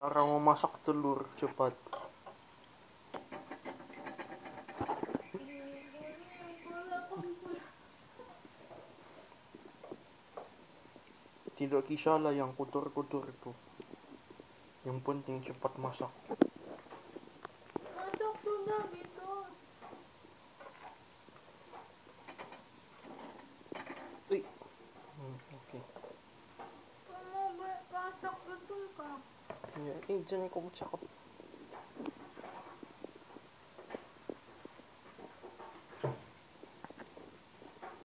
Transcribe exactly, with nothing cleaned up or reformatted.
Cara memasak telur cepat. Tidak kisahlah yang kotor-kotor itu. Yang penting cepat masak. Masak sudah gitu. Eh, hmm, oke. Okay. Kamu masak betul kah? Ya, eh jangan kau cakap.